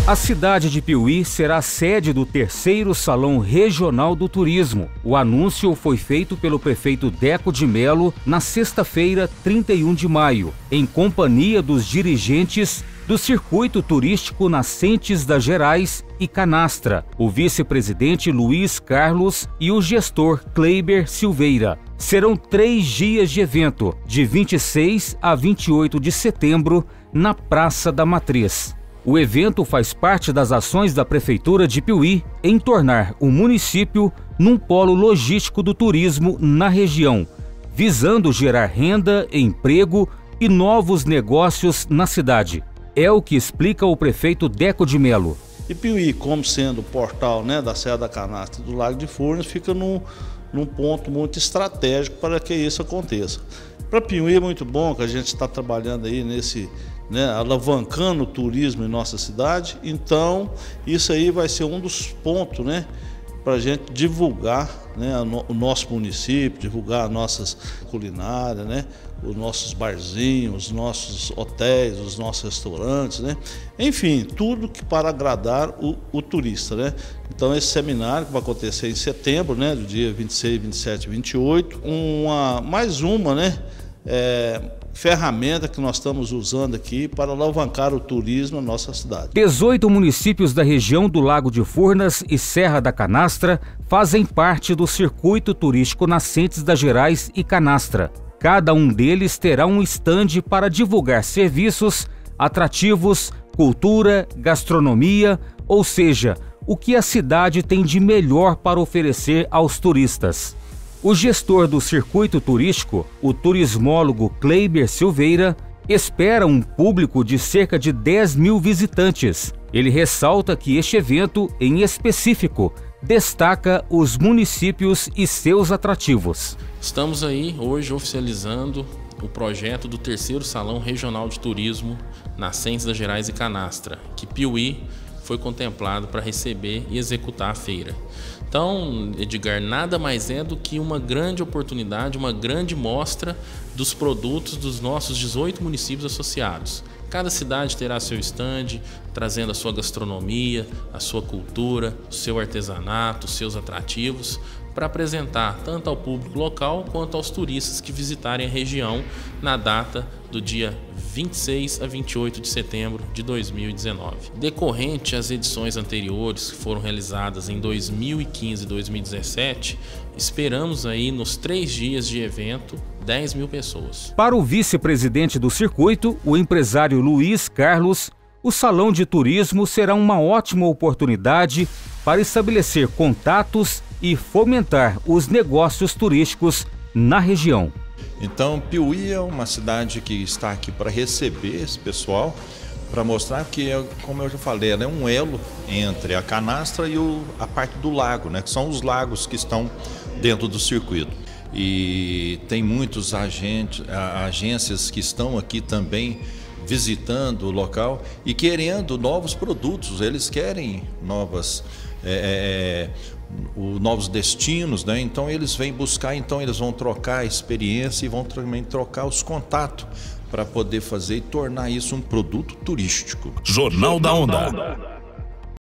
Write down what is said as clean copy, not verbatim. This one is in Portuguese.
A cidade de Piuí será a sede do terceiro Salão Regional do Turismo. O anúncio foi feito pelo prefeito Deco de Mello na sexta-feira, 31 de maio, em companhia dos dirigentes do Circuito Turístico Nascentes das Gerais e Canastra, o vice-presidente Luiz Carlos e o gestor Kleiber Silveira. Serão 3 dias de evento, de 26 a 28 de setembro, na Praça da Matriz. O evento faz parte das ações da Prefeitura de Piuí em tornar o município num polo logístico do turismo na região, visando gerar renda, emprego e novos negócios na cidade. É o que explica o prefeito Deco de Mello. E Piuí, como sendo o portal, da Serra da Canastra e do Lago de Furnas, fica num ponto muito estratégico para que isso aconteça. Para Piuí é muito bom que a gente está trabalhando aí alavancando o turismo em nossa cidade. Então isso aí vai ser um dos pontos, para a gente divulgar, o nosso município, divulgar nossas culinárias, os nossos barzinhos, os nossos hotéis, os nossos restaurantes, enfim, tudo que para agradar o turista, Então esse seminário que vai acontecer em setembro, do dia 26, 27 e 28, mais uma, ferramenta que nós estamos usando aqui para alavancar o turismo na nossa cidade. 18 municípios da região do Lago de Furnas e Serra da Canastra fazem parte do Circuito Turístico Nascentes das Gerais e Canastra. Cada um deles terá um estande para divulgar serviços, atrativos, cultura, gastronomia, ou seja, o que a cidade tem de melhor para oferecer aos turistas. O gestor do circuito turístico, o turismólogo Kleiber Silveira, espera um público de cerca de 10 mil visitantes. Ele ressalta que este evento, em específico, destaca os municípios e seus atrativos. Estamos aí hoje oficializando o projeto do terceiro Salão Regional de Turismo Nascentes das Gerais e Canastra, que Piuí foi contemplado para receber e executar a feira. Então, Edgar, nada mais é do que uma grande oportunidade, uma grande mostra dos produtos dos nossos 18 municípios associados. Cada cidade terá seu estande, trazendo a sua gastronomia, a sua cultura, o seu artesanato, os seus atrativos, para apresentar tanto ao público local quanto aos turistas que visitarem a região na data do dia 26 a 28 de setembro de 2019. Decorrente às edições anteriores que foram realizadas em 2015 e 2017, esperamos aí nos 3 dias de evento 10 mil pessoas. Para o vice-presidente do circuito, o empresário Luiz Carlos, o Salão de Turismo será uma ótima oportunidade para estabelecer contatos e fomentar os negócios turísticos na região. Então, Piuí é uma cidade que está aqui para receber esse pessoal, para mostrar que, como eu já falei, ela é um elo entre a canastra e a parte do lago, que são os lagos que estão dentro do circuito. E tem muitos agências que estão aqui também visitando o local e querendo novos produtos. Eles querem novos destinos, Então eles vêm buscar, então eles vão trocar a experiência e vão também trocar os contatos para poder fazer e tornar isso um produto turístico. Jornal da Onda.